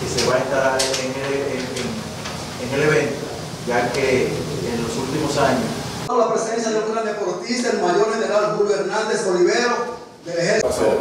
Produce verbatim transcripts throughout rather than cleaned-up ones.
que se va a estar en el, en, en, en el evento, ya que en los últimos años la presencia de un gran deportista, el mayor general Julio Hernández Olivero, del ejército.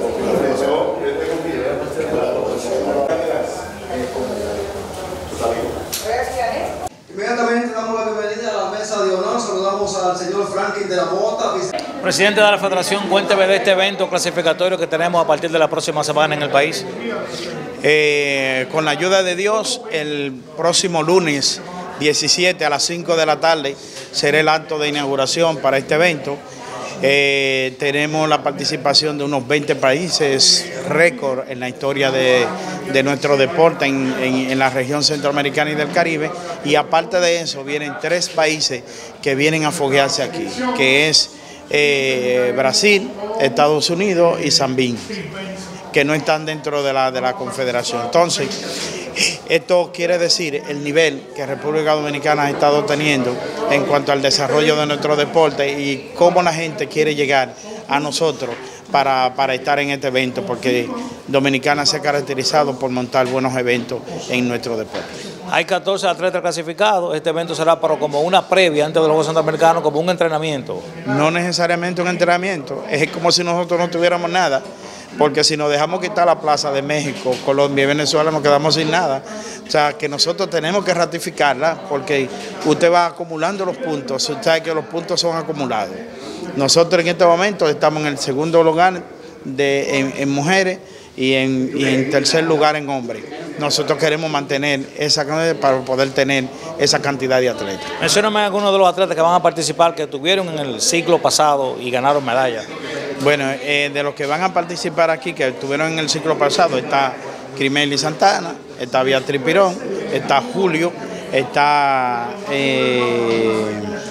Inmediatamente damos la bienvenida a la mesa de honor, saludamos al señor Franklin de la Mota. Presidente de la Federación, cuénteme de este evento clasificatorio que tenemos a partir de la próxima semana en el país. Eh, con la ayuda de Dios, el próximo lunes diecisiete a las cinco de la tarde será el acto de inauguración para este evento. Eh, tenemos la participación de unos veinte países, récord en la historia de, de nuestro deporte en, en, en la región centroamericana y del Caribe, y aparte de eso vienen tres países que vienen a foguearse aquí, que es eh, Brasil, Estados Unidos y Zambín, que no están dentro de la, de la confederación. Entonces, esto quiere decir el nivel que República Dominicana ha estado teniendo en cuanto al desarrollo de nuestro deporte y cómo la gente quiere llegar a nosotros para, para estar en este evento, porque Dominicana se ha caracterizado por montar buenos eventos en nuestro deporte. Hay catorce atletas clasificados. Este evento será pero como una previa antes de los Juegos Centroamericanos, como un entrenamiento. No necesariamente un entrenamiento, es como si nosotros no tuviéramos nada. Porque si nos dejamos quitar la plaza de México, Colombia y Venezuela, nos quedamos sin nada. O sea, que nosotros tenemos que ratificarla, porque usted va acumulando los puntos, usted sabe que los puntos son acumulados. Nosotros en este momento estamos en el segundo lugar de, en, en mujeres y en, y en tercer lugar en hombres. Nosotros queremos mantener esa cantidad para poder tener esa cantidad de atletas. Mencióname algunos de los atletas que van a participar, que estuvieron en el ciclo pasado y ganaron medallas. Bueno, eh, de los que van a participar aquí, que estuvieron en el ciclo pasado, está Crimeli Santana, está Beatriz Pirón, está Julio, está eh,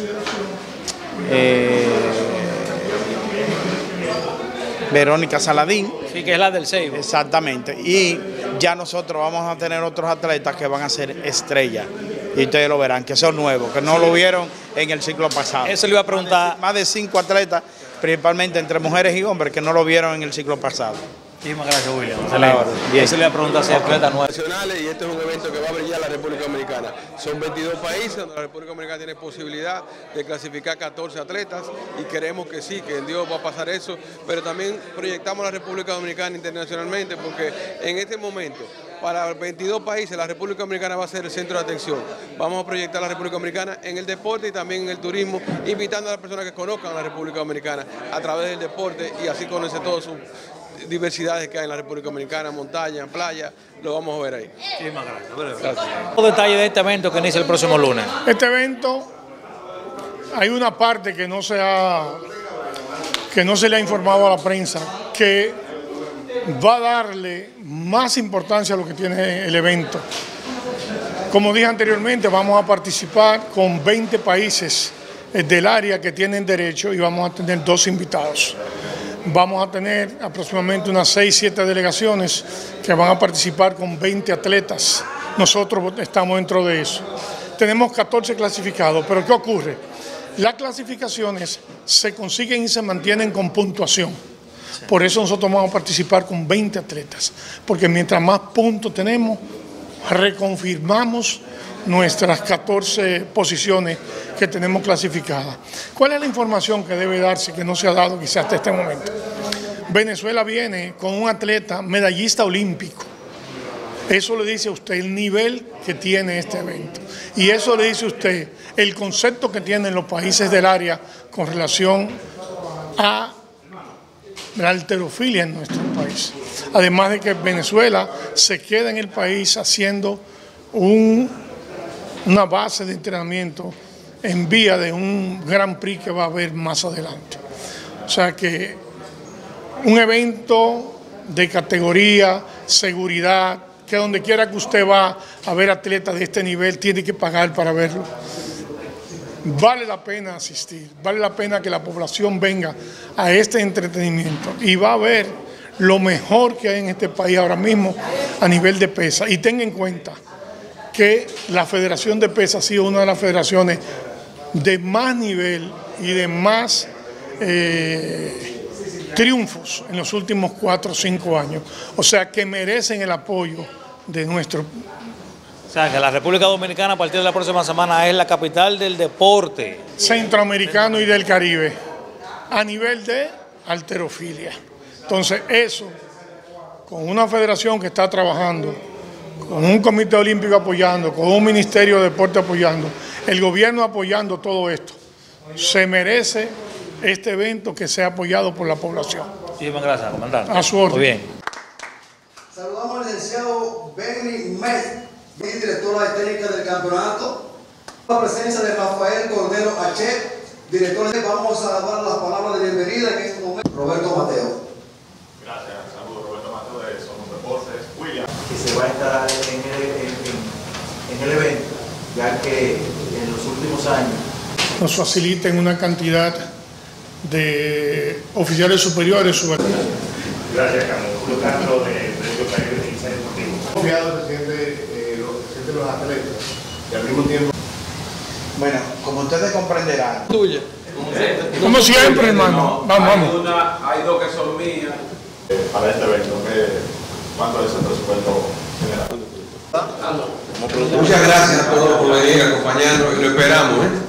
eh, Verónica Saladín. Sí, que es la del Seibo. Exactamente. Y ya nosotros vamos a tener otros atletas que van a ser estrellas. Y ustedes lo verán, que son nuevos, que no lo vieron en el ciclo pasado. Eso le iba a preguntar. Más de cinco atletas, principalmente entre mujeres y hombres, que no lo vieron en el ciclo pasado. Muchísimas gracias, William. Bien. Eso le iba a preguntar si atletas nuevos. Y este es un evento que va a brillar la República Dominicana. Son veintidós países donde la República Dominicana tiene posibilidad de clasificar catorce atletas y queremos que sí, que en Dios va a pasar eso, pero también proyectamos a la República Dominicana internacionalmente porque en este momento para veintidós países la República Dominicana va a ser el centro de atención. Vamos a proyectar a la República Dominicana en el deporte y también en el turismo, invitando a las personas que conozcan a la República Dominicana a través del deporte y así conocer todas sus diversidades que hay en la República Dominicana, montaña, playa, lo vamos a ver ahí. Muchísimas gracias. Gracias. Los detalles de este evento que inicia el próximo lunes. Este evento, hay una parte que no se ha, que no se le ha informado a la prensa, que va a darle más importancia a lo que tiene el evento. Como dije anteriormente, vamos a participar con veinte países del área que tienen derecho y vamos a tener dos invitados. Vamos a tener aproximadamente unas seis, siete delegaciones que van a participar con veinte atletas. Nosotros estamos dentro de eso. Tenemos catorce clasificados, pero ¿qué ocurre? Las clasificaciones se consiguen y se mantienen con puntuación. Por eso nosotros vamos a participar con veinte atletas, porque mientras más puntos tenemos, reconfirmamos nuestras catorce posiciones que tenemos clasificadas. ¿Cuál es la información que debe darse que no se ha dado quizás hasta este momento? Venezuela viene con un atleta medallista olímpico. Eso le dice a usted el nivel que tiene este evento. Y eso le dice a usted el concepto que tienen los países del área con relación a la halterofilia en nuestro país. Además de que Venezuela se queda en el país haciendo un, una base de entrenamiento en vía de un Gran Prix que va a haber más adelante. O sea que un evento de categoría, seguridad, que donde quiera que usted va a ver atletas de este nivel, tiene que pagar para verlo. Vale la pena asistir, vale la pena que la población venga a este entretenimiento y va a ver lo mejor que hay en este país ahora mismo a nivel de pesa. Y tenga en cuenta que la Federación de Pesa ha sido una de las federaciones de más nivel y de más eh, triunfos en los últimos cuatro o cinco años. O sea que merecen el apoyo de nuestro. O sea, que la República Dominicana a partir de la próxima semana es la capital del deporte Centroamericano y del Caribe, a nivel de halterofilia. Entonces eso, con una federación que está trabajando, con un comité olímpico apoyando, con un ministerio de deporte apoyando, el gobierno apoyando todo esto, se merece este evento que sea apoyado por la población. Muchísimas gracias, comandante. A su orden. Muy bien. Saludamos al licenciado Benny Met, directora de técnica del campeonato. La presencia de Rafael Cordero H, director de... Vamos a dar las palabras de bienvenida en este momento. Roberto Mateo. Gracias, saludos. Roberto Mateo de Somos Deportes. William. Que se va a estar en el, en, en, en el evento, ya que en los últimos años nos faciliten una cantidad de oficiales superiores. Gracias, Carlos. Julio Castro, de Derecho Caribe de Incendio Deportivo. Confiado se siente, eh, lo, se siente los atletas y al mismo tiempo. Bueno, como ustedes comprenderán. Tuya. Como siempre, hermano. Vamos, vamos. Hay, una, hay dos que son mías. Eh, para este evento, ¿qué, ¿cuánto es el presupuesto general? Muchas gracias a todos por venir, acompañarnos y lo esperamos. ¿eh?